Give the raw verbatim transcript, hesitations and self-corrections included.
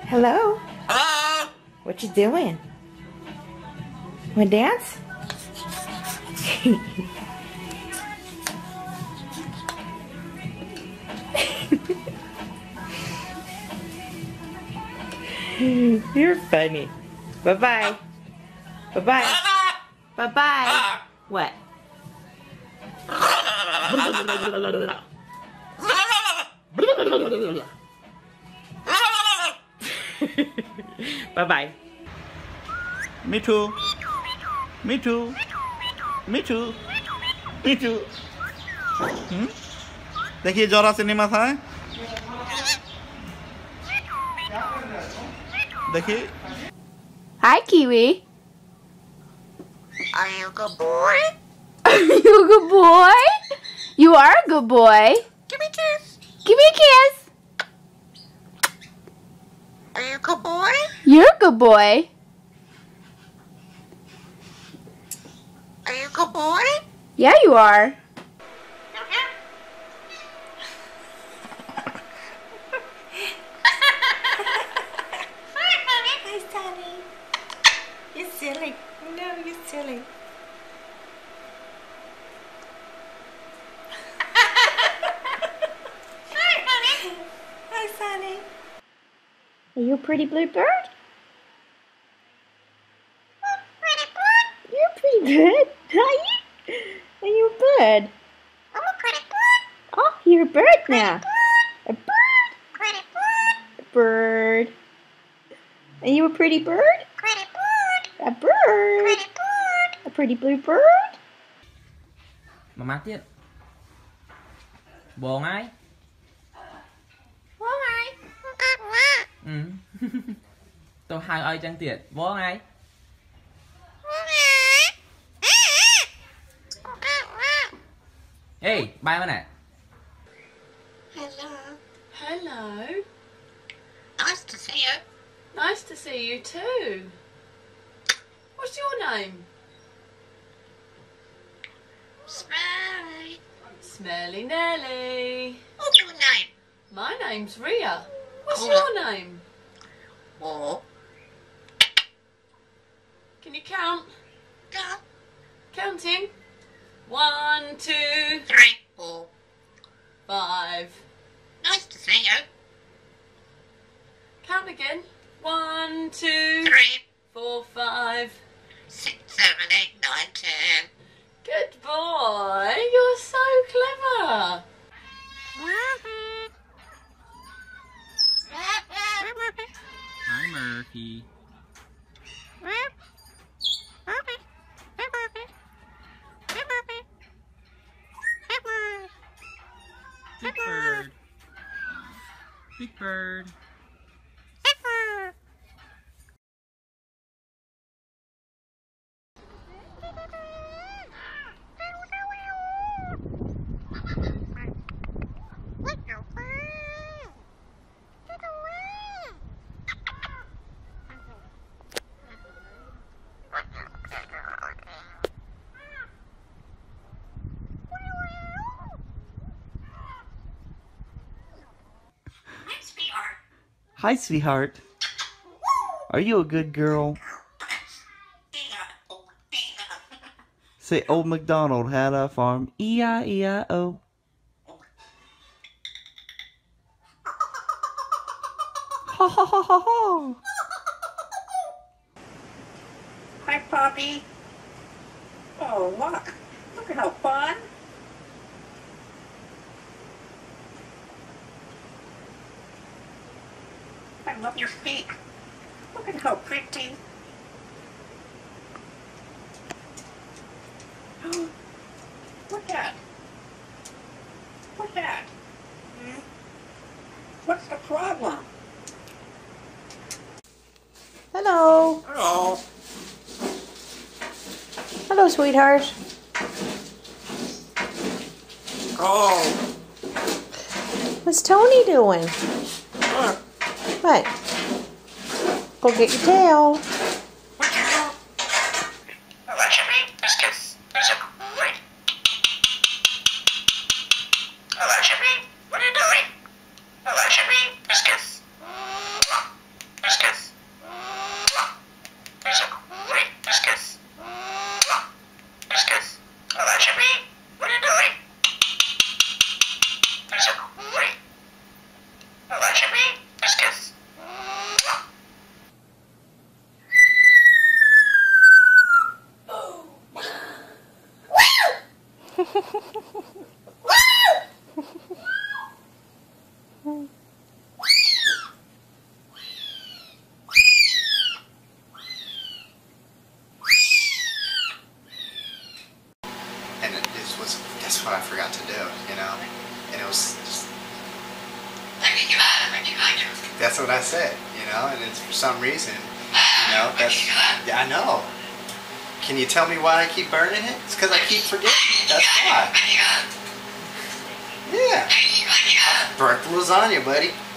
Hello? What you doing? Wanna dance? You're funny. Bye-bye. Bye-bye. Bye-bye. What? Bye-bye. Me too. Me too. Me too. Me too. Hmm? देखिए जोरा से निमा था देखिए Hi, Kiwi. Are you a good boy? Are you a good boy? You are a good boy. Give me a kiss. Give me a kiss. Are you a good boy? You're a good boy. Are you a good boy? Yeah, you are. Hi, Sonny. You're silly. No, you're silly. Hi, Sonny. Are you a pretty blue bird? Pretty bird. You're a pretty bird. Are you? Are you a bird? I'm a pretty bird. Oh, you're a bird now. A bird. Pretty bird. A bird. Are you a pretty bird? Pretty bird. A bird. Pretty bird. A pretty blue bird. Mà má tiết. Bố ngay. Bố ai? Ừ. Tôi hai ơi chẳng tiệt. Bố ngay. Ê, bay mà nè. Hello. Hello. Nice to see you. Nice to see you too. What's your name? Smelly. Smelly Nelly. What's your name? My name's Ria. What's Cool. your name? Four. Can you count? Go. Counting. One, two, Three. Four. five. Nice to see you. Count again. One, two, Three. four, five. Six, seven, eight, nine, ten. Good boy. You're so clever. Hi Murphy. Big bird. Big bird. Hi sweetheart. Are you a good girl? Say old MacDonald had a farm. E I E I O. Ha ha ha ha ha. Hi, Poppy. Oh, look. Look at how fun. I love your feet. Look at how pretty. Look at. Look at. Hmm? What's the problem? Hello. Hello. Hello, sweetheart. Oh. What's Tony doing? Look. What? Go get your tail. What you do? Hello, Jimmy. Biscuits. There's a great. Hello, Jimmy. What are you doing? Hello, Jimmy. Biscuits. And it just was, that's what I forgot to do, you know? And it was just, that's what I said, you know? And it's for some reason, you know, that's, yeah, I know. Can you tell me why I keep burning it? It's because I keep forgetting. That's why. Yeah. I burnt the lasagna, buddy.